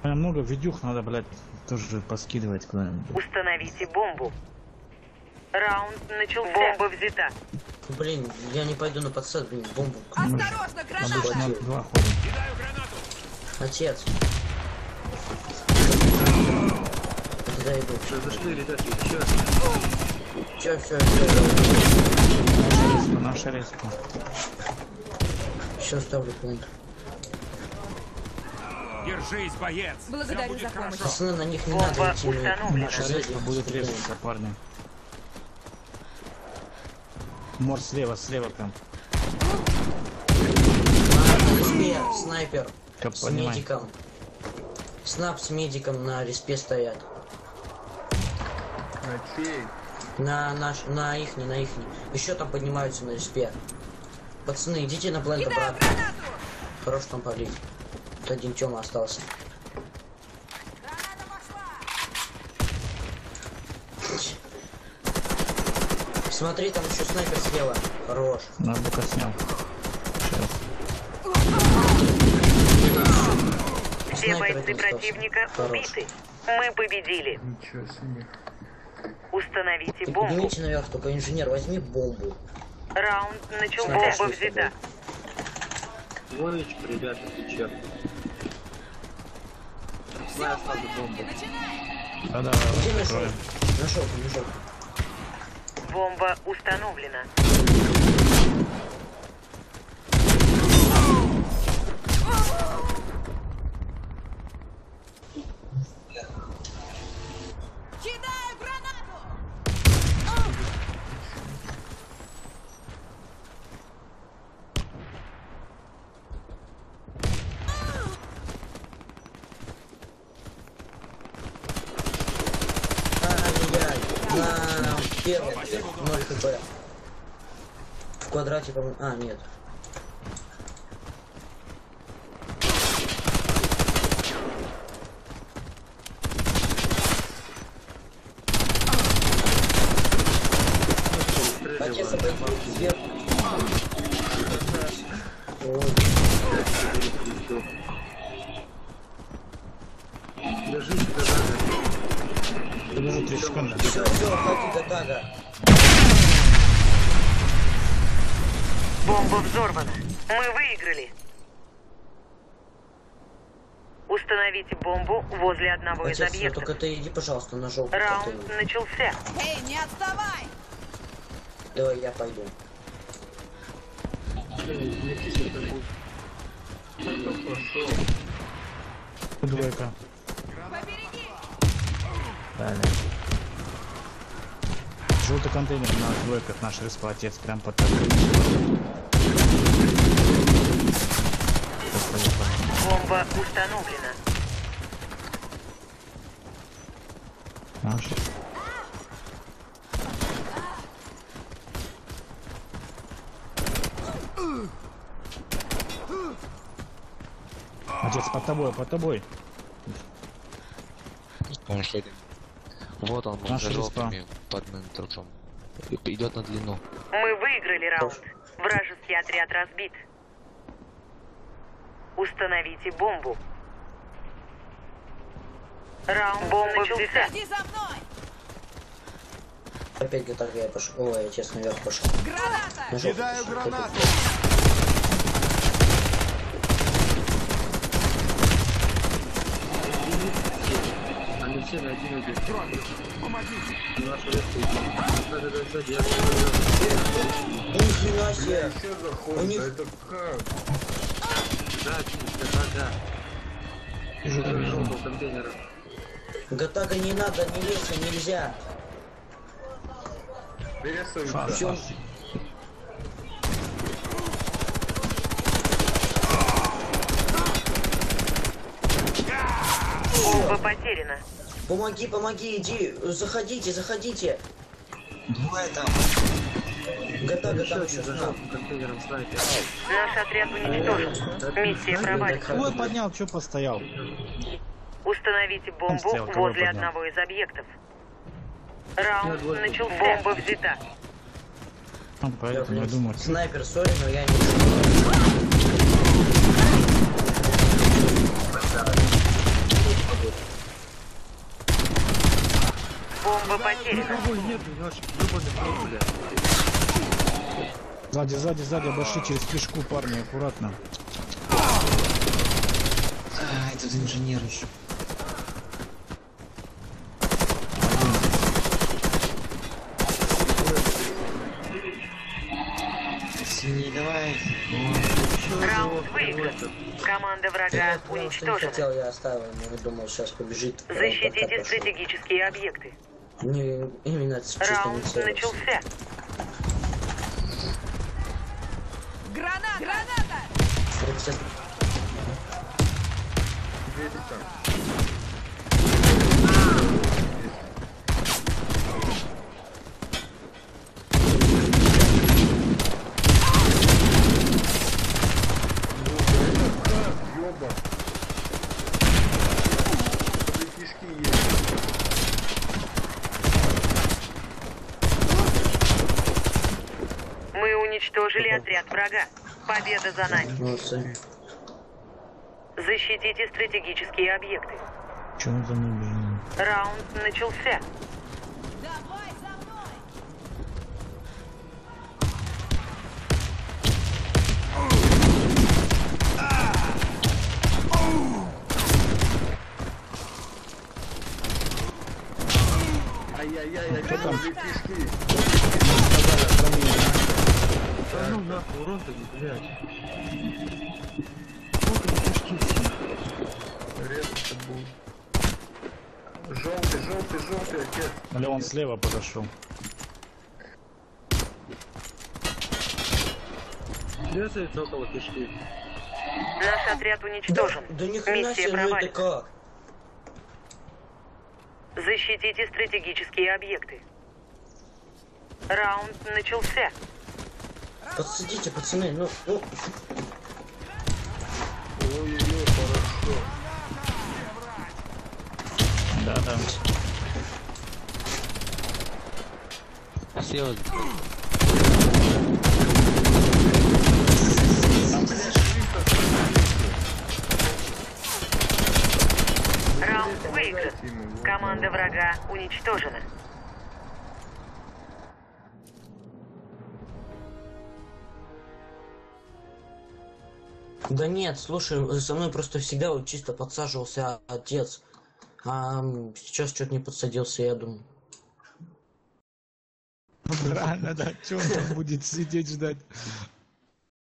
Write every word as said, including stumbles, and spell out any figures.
Много видюх надо, блядь, тоже поскидывать куда-нибудь. Установите бомбу. Раунд начался. Бомба взята. Блин, я не пойду на подсад, блин, бомбу. Осторожно, граната! Обычно два ходят. Отец. Куда иду? Что, зашли, ребята, чё? Чё, всё, всё. Наша резка. Сейчас ставлю пункт. Держись, боец! Благодарю за помощь. Пацаны, на них не Бомба надо идти. установлена. Наша резка будет резаться, парни. Мор слева, слева прям. На респе снайпер Как с понимать. медиком. Снап с медиком на респе стоят. На наш, на ихний, на ихний. Еще там поднимаются на респе. Пацаны, идите на плент обратно. Хорош там полить. Вот один Тёма остался. Смотри, там еще снайпер слева. Хорош. Надо бы снял. Все Снайпер бойцы один противника остался. убиты. Мы победили. Ничего себе. Установите Ты бомбу. поднимите наверх, только инженер, возьми бомбу. Раунд начался. Смотри, Бомба что взята. Воночку, ребята, ты чё? Давай сразу бомбу. Да-да, Где нашел? откроем. Нашел, нашел. Бомба установлена. Кидаю гранату! Ай-яй-яй. На первом. ноль хп. В квадрате, по-моему. А, нет. Отец обойди сверху. Ой. Держись, граната. Подожди, три секунды. Все, все, ходи до тага. Бомба взорвана. Мы выиграли. Установите бомбу возле одного из Отец, ну объектов. только ты иди, пожалуйста, на желтый. Раунд начался. Эй, не отставай! Давай, я пойду. Двойка. Побереги! Далее. Желтый контейнер на двойках, наш респа, отец, прям под тобой. Бомба установлена. Наш. Отец, под тобой, под тобой. Он ходит. Вот он, он Наша за респа. желтыми под менторцом. Идет на длину. Мы выиграли раунд. Вражеский отряд разбит. Установите бомбу. Раунд бомба взята. Иди за мной! Опять где-то я пошел. Ой, я честно наверх пошел. Граната! На желтый пошел. Они все на один убит. Помогите! Наша резко идет. Да-да-да, держи. Нихера себе! У них Да, да, да. Из желтого контейнера. Гатага не надо, не лезь, нельзя. Фас, Всё. фас. Бомба потеряна. Помоги, помоги, иди, заходите, заходите. Давай там. Гатага Еще там один еще за знал. желтым контейнером снайпер. Наш отряд уничтожен. Миссия провалена. Ой, поднял, что постоял? Установите бомбу стоял, кого возле поднял? одного из объектов. Раунд двойку. начался. Бомба взята. Ну, Я, поэтому я блин, думаю, снайпер, сори, но я не... тут. Бомба потеряна. Ой, нет, наш ебаный фронт, блядь. Сзади, сзади, сзади, обошли через кишку, парни, аккуратно. А, этот инженер еще. Синий, давай. Раунд выигран. Команда врага Я потому что не уничтожена. хотел, я оставил, но думал, сейчас побежит. Защитите стратегические объекты. Не, именно чисто не Раунд целился. начался. Граната! Граната! Вот сейчас Ёба. Кишки есть. Мы уничтожили отряд врага. Победа за нами. молодцы. Защитите стратегические объекты. Че он за мной бежит? Раунд начался. Давай за мной! Ай-яй-яй, Кто там? кишки. Да ну нахуй, урон-то не, блядь. Вот они кишки все. Резко будет. Желтый, желтый, желтый, отец. Или он слева подошел. Резается около кишки. Наш отряд уничтожен. Да ни хрена Миссия себе, ну это провалена. как? Защитите стратегические объекты. Раунд начался. Подсадите, пацаны, ну, ну. Ой-ой-ой, хорошо. Да, да. Все вот Раунд выигран. Команда врага уничтожена. Да нет, слушай, со мной просто всегда вот чисто подсаживался отец. А м, сейчас что-то не подсадился, я думаю. Правильно, да. Че он там будет сидеть ждать?